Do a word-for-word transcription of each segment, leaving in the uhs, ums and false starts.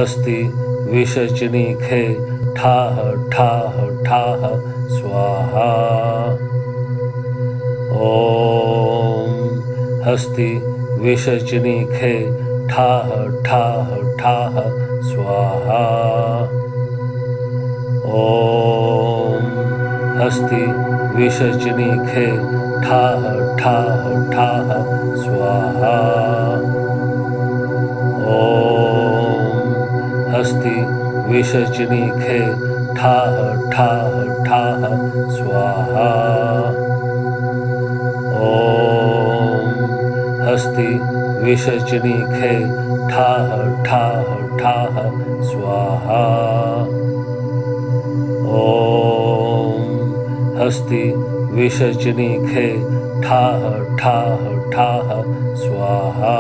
हस्ति विसर्जनी खे ठाह ठाह ठाह स्वाहा। ओम हस्ति विसर्जनी खे ठाह ठाह ठाह स्वाहा। ओम हस्ति विसर्जनी खे ठाह ठाह ठाह स्वाहा। ओम हस्ति विसर्जनी खे ठाह ठाह ठाह स्वाहा। ओम हस्ति विसर्जनी खे ठाह ठाह ठाह स्वाहा। ओम हस्ति विसर्जनी खे ठाह ठाह ठाह स्वाहा।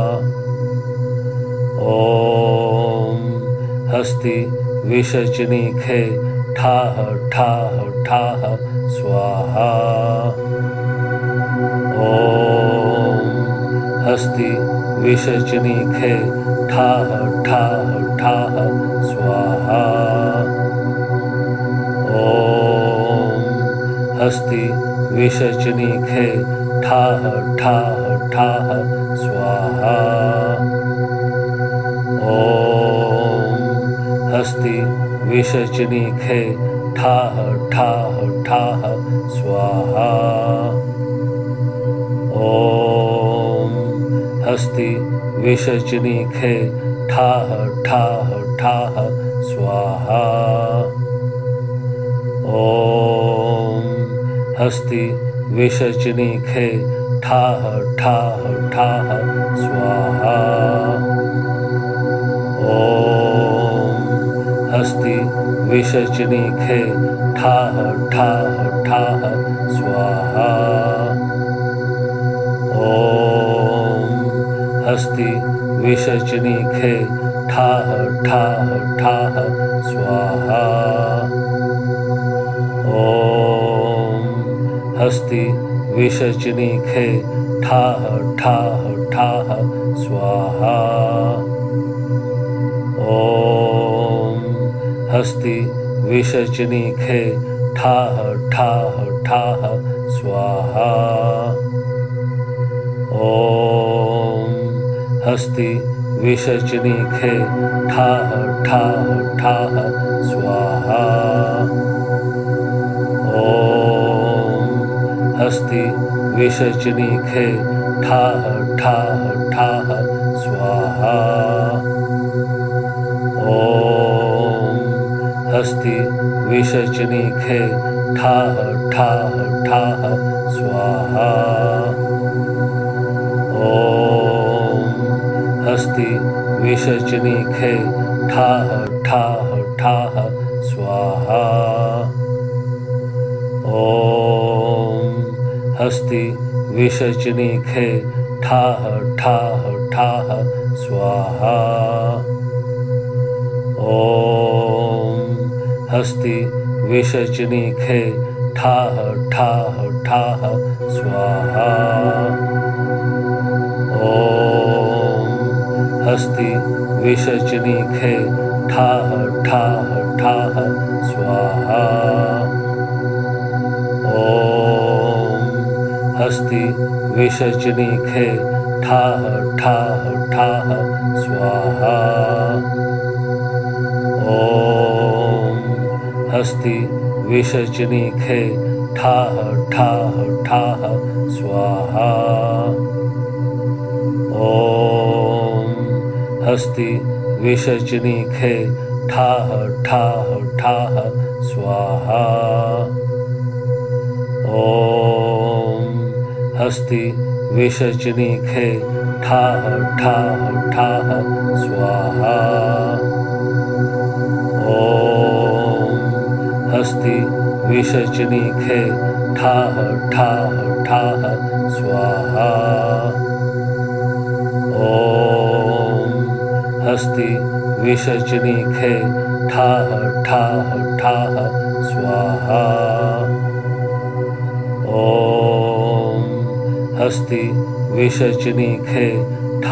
ओम हस्ति विसर्जनी खे ठाह ठाह ठाह स्वाहा। ओम हस्ति विसर्जनी खे ठाह ठाह ठाह स्वाहा। ओम हस्ति विसर्जनी खे ठाह ठाह ठाह स्वाहा। ओम हस्ति विसर्जनी खे ठाह ठाह ठाह स्वाहा। ओम हस्ति विसर्जनी खे ठाह ठाह ठाह स्वाहा। ओम हस्ति विसर्जनी खे ठाह ठाह ठाह स्वाहा। ओम हस्ति विसर्जनी खे ठाह ठाह ठाह स्वाहा। ओम हस्ति विसर्जनी खे ठाह ठाह ठाह स्वाहा। ओम हस्ति विसर्जनी खे ठाह ठाह ठाह स्वाहा। ओम हस्ति विसर्जनी खे ठाह ठाह ठाह स्वाहा। ओम हस्ति विसर्जनी खे ठाह ठाह ठाह स्वाहा। ओम हस्ति विसर्जनी खे ठाह ठाह ठाह स्वाहा। ओम हस्ति विसर्जनी खे ठाह ठाह ठाह स्वाहा। ओम हस्ति विसर्जनी खे ठाह ठाह ठाह स्वाहा। ओम हस्ति विसर्जनी खे ठाह ठाह ठाह स्वाहा। ओम हस्ति विसर्जनी खे ठाह ठाह ठाह स्वाहा। ओम हस्ति विसर्जनी खे ठाह ठाह ठाह स्वाहा। ओम हस्ति विसर्जनी खे ठाह ठाह ठाह स्वाहा। ओम हस्ति विसर्जनी खे ठाह ठाह ठाह स्वाहा। ओम हस्ति विसर्जनी खे ठाह ठाह ठाह स्वाहा। ओम हस्ति विसर्जनी खे ठाह ठाह ठाह स्वाहा। ओम हस्ति विसर्जनी खे ठाह ठाह ठाह स्वाहा। ओम हस्ति विसर्जनी खे ठाह ठाह ठाह स्वाहा। ओम हस्ति विसर्जनी खे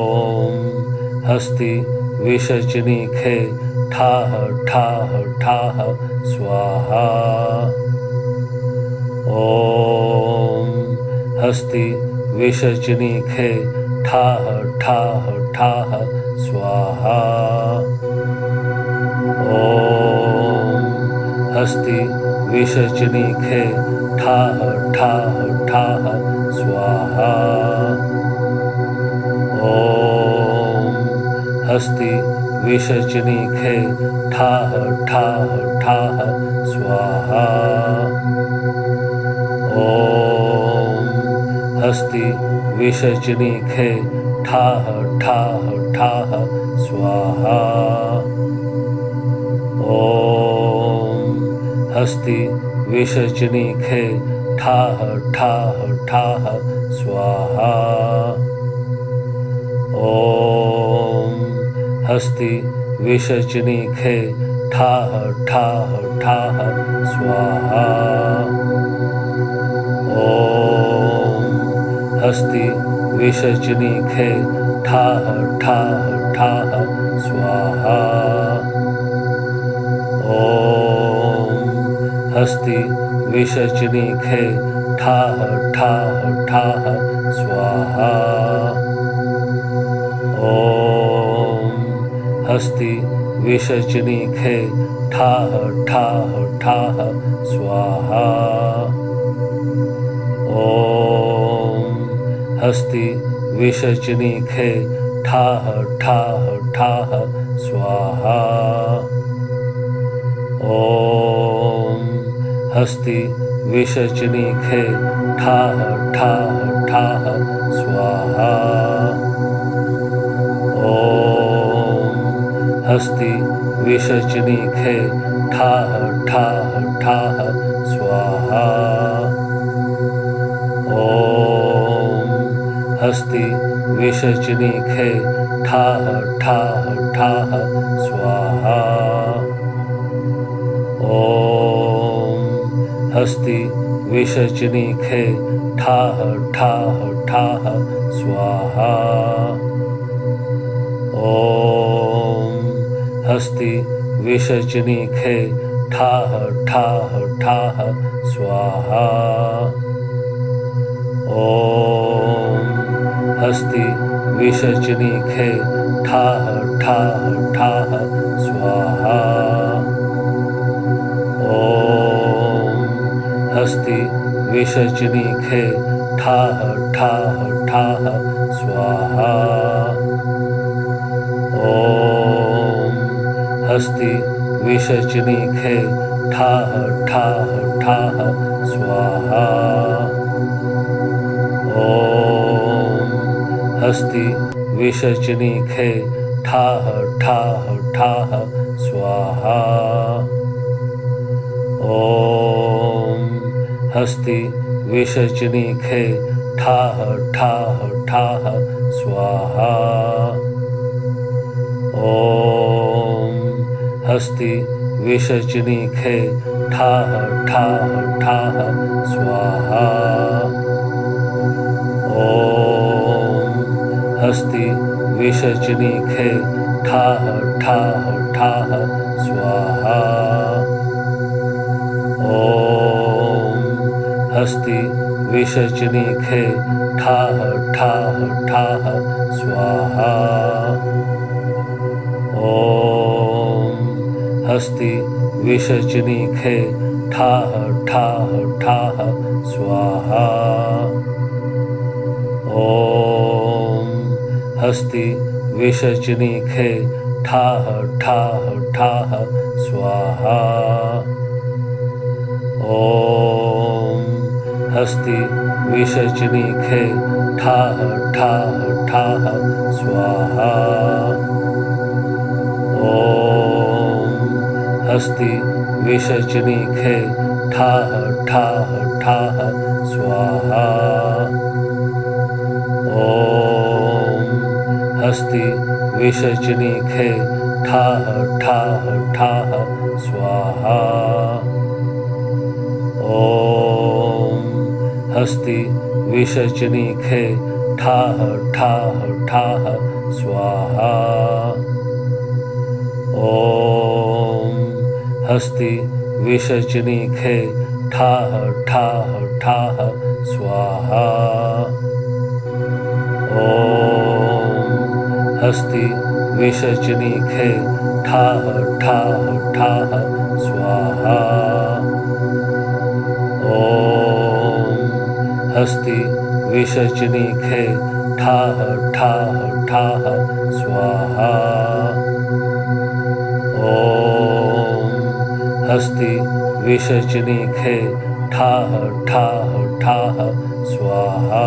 हस्ति विसर्जनी खे ठाह ठाह ठाह स्वाहा। ओम हस्ति विसर्जनी खे ठाह ठाह ठाह स्वाहा। ओम हस्ति विसर्जनी खे ठाह ठाह ठाह स्वाहा। ओम हस्ति विसर्जनी खे ठाह ठाह ठाह स्वाहा। ओम हस्ति विसर्जनी खे ठाह ठाह ठाह स्वाहा। ओम हस्ति विसर्जनी खे ठाह ठाह ठाह स्वाहा। ओम हस्ति विसर्जनी खे ठाह ठाह ठाह स्वाहा। ओम हस्ति विसर्जनी खे ठाह ठाह ठाह स्वाहा। ओम हस्ति विसर्जनी खे ठाह ठाह ठाह स्वाहा। ओम हस्ति विसर्जनी खे ठाह ठाह ठाह स्वाहा। ओम हस्ति विसर्जनी खे ठाह ठाह ठाह स्वाहा। ओम हस्ति विसर्जनी खे ठाह ठाह ठाह स्वाहा। ओम हस्ति विसर्जनी खे ठाह ठाह ठाह स्वाहा। ओम हस्ति विसर्जनी खे ठाह ठाह ठाह स्वाहा। ओम हस्ति विसर्जनी खे ठाह ठाह ठाह स्वाहा। ओम हस्ति विसर्जनी खे ठाह ठाह ठाह स्वाहा। ओम हस्ति विसर्जनी खे ठाह ठाह ठाह स्वाहा। ओम हस्ति विसर्जनी खे ठाह ठाह ठाह स्वाहा। ओम हस्ति विसर्जनी खे ठाह ठाह ठाह स्वाहा। ओम हस्ति विसर्जनी खे ठाह ठाह ठाह स्वाहा। ओम हस्ति विसर्जनी खे ठाह ठाह ठाह स्वाहा। ओम हस्ति विसर्जनी खे ठाह ठाह ठाह स्वाहा। ओम हस्ति विसर्जनी खे ठाह ठाह ठाह स्वाहा। ओम हस्ति विसर्जनी खे ठाह ठाह ठाह स्वाहा। ओम हस्ति विसर्जनी खे ठाह ठाह ठाह स्वाहा। ओम हस्ति विसर्जनी खे ठाह ठाह ठाह स्वाहा। ओम हस्ति विसर्जनी खे ठाह ठाह ठाह स्वाहा। ओम हस्ति विसर्जनी खे ठाह ठाह ठाह स्वाहा। ओम हस्ति विसर्जनी खे ठाह ठाह ठाह स्वाहा। ओम हस्ति विसर्जनी खे ठाह ठाह ठाह स्वाहा। हस्ति विसर्जनी खे ठाह ठाह ठाह स्वाहा। ओम हस्ति विसर्जनी खे ठाह ठाह ठाह स्वाहा। ओम हस्ति विसर्जनी खे ठाह ठाह ठाह स्वाहा। ओम हस्ति विसर्जनी खे ठाह ठाह ठाह स्वाहा।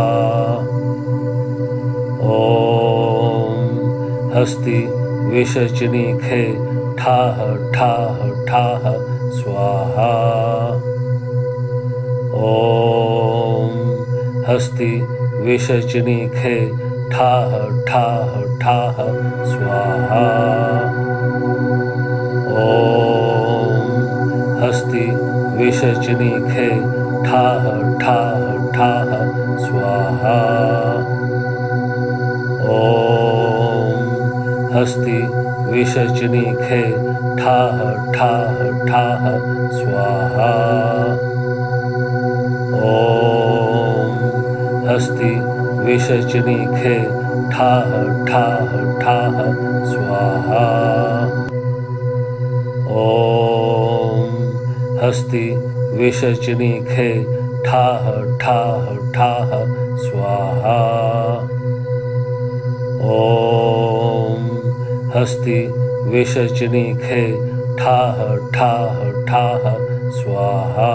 ओम हस्ति विसर्जनी खे ठाह ठाह ठाह स्वाहा। ओम हस्ति विसर्जनी खे ठाह ठाह ठाह स्वाहा। ओम हस्ति विसर्जनी खे ठाह ठाह ठाह स्वाहा। ओम हस्ति विसर्जनी खे ठाह ठाह ठाह स्वाहा। ओम हस्ति विसर्जनी खे ठाह ठाह ठाह स्वाहा। ओम हस्ति विसर्जनी खे ठाह ठाह ठाह स्वाहा। ओम हस्ति विसर्जनी खे ठाह ठाह ठाह स्वाहा।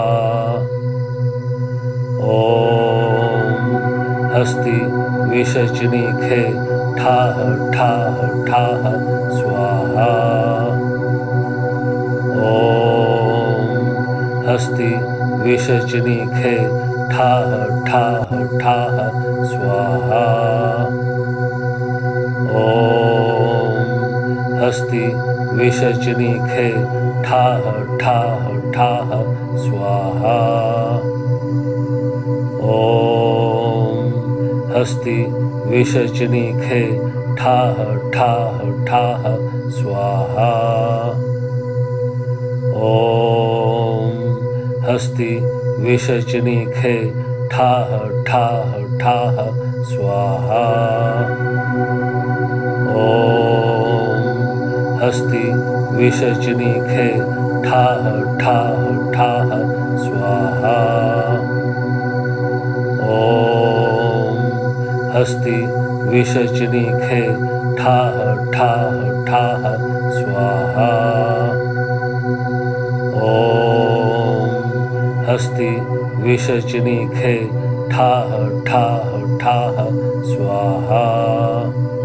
ओम हस्ति विसर्जनी खे ठाह ठाह ठाह स्वाहा। ओम हस्ति विसर्जनी खे ठाह ठाह ठाह स्वाहा। ओम हस्ति विसर्जनी खे ठाह ठाह ठाह स्वाहा। ओम हस्ति विसर्जनी खे ठाह ठाह ठाह स्वाहा। ओम हस्ति विसर्जनी खे ठाह ठाह ठाह स्वाहा। ओम हस्ति विसर्जनी खे ठाह ठाह ठाह स्वाहा। ओम हस्ति विसर्जनी खे ठाह ठाह ठाह स्वाहा। ओम हस्ति विसर्जनी खे ठाह ठाह ठाह स्वाहा।